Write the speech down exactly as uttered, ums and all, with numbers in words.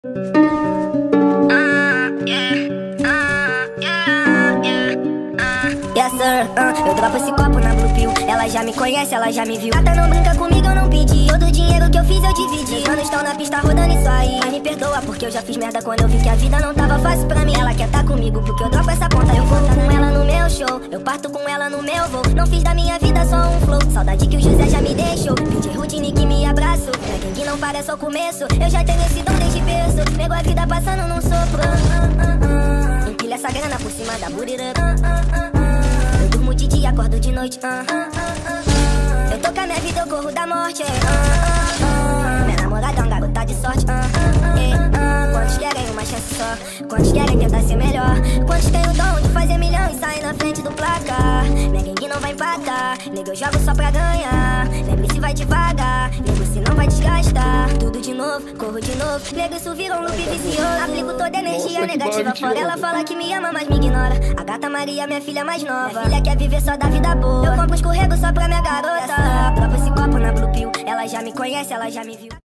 Yes sir, uh, eu dropo esse copo na Blue Pill. Ela já me conhece, ela já me viu. Gata, não brinca comigo, eu não pedi. Todo o dinheiro que eu fiz eu dividi. Meus manos estão na pista rodando isso aí. Mas me perdoa porque eu já fiz merda quando eu vi que a vida não tava fácil pra mim. Ela quer tá comigo porque eu dropo essa ponta. Eu conto com ela no meu show, eu parto com ela no meu voo. Não fiz da minha vida só um flow. Saudade que o José já me deixou. D J Rudine que me abraço. Pra quem que não para é só o começo. Eu já tenho esse dom desde berço. Pego a vida passando num sopro. Empilha essa grana por cima da burira. Eu durmo de dia, acordo de noite. Eu tô com a minha vida, eu corro da morte. Minha namorada é uma garota de sorte. Quantos querem uma chance só? Quantos querem tentar ser melhor? Quantos têm o dom de fazer milhão e sair na frente do placar? Minha gangue não vai empatar. Nego, eu jogo só pra ganhar. Lembre-se, vai devagar. Nego, se não vai desgastar. Tudo de novo, corro de novo. Nego, isso vira um loop vicioso. Aplico toda energia Nossa, negativa fora. Ela fala que me ama, mas me ignora. A gata Maria, minha filha mais nova. Minha filha quer viver só da vida boa. Eu compro um escorrego só pra minha garota. Dropo esse copo na Blue Pill. Ela já me conhece, ela já me viu.